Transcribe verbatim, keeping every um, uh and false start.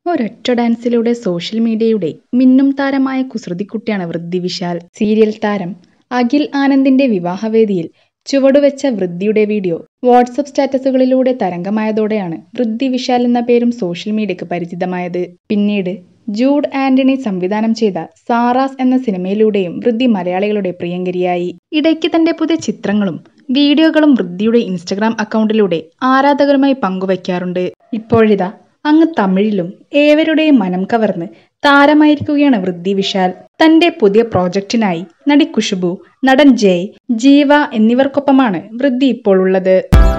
ഒരൊറ്റ ഡാൻസിലൂടെ സോഷ്യൽ മീഡിയയുടെ മിന്നും താരമായ കുസൃതിക്കുട്ടിയാണ് വൃദ്ധി വിശാൽ. സീരിയൽ താരം അഖിൽ ആനന്ദിന്റെ വിവാഹവേദിയിൽ ചുവടുവെച്ച വൃദ്ധിയുടെ വീഡിയോ വാട്സപ്പ് സ്റ്റാറ്റസുകളിലൂടെ തരംഗമായതോടെയാണ് വൃദ്ധി വിശാൽ എന്ന പേരും സോഷ്യൽ മീഡിയക്ക് പരിചിതമായത്. പിന്നീട് ജൂഡ് ആന്റണി സംവിധാനം ചെയ്ത സാറാസ് എന്ന സിനിമയിലൂടെയും വൃദ്ധി മലയാളികളുടെ പ്രിയങ്കരിയായി. ഇടയ്ക്ക് തന്റെ പുതിയ ചിത്രങ്ങളും വീഡിയോകളും വൃദ്ധിയുടെ ഇൻസ്റ്റഗ്രാം അക്കൗണ്ടിലൂടെ ആരാധകരുമായി പങ്കുവയ്ക്കാറുണ്ട്. ഇപ്പോഴിതാ അങ്ങ് തമിഴിലും ഏവരുടെയും മനം കവർന്ന് താരമായിരിക്കുകയാണ് വൃദ്ധി വിശാൽ. തന്റെ പുതിയ പ്രോജക്റ്റിനായി നടി ഖുഷ്ബു, നടൻ ജയ്, ജീവ എന്നിവർക്കൊപ്പമാണ് വൃദ്ധി ഇപ്പോൾ ഉള്ളത്.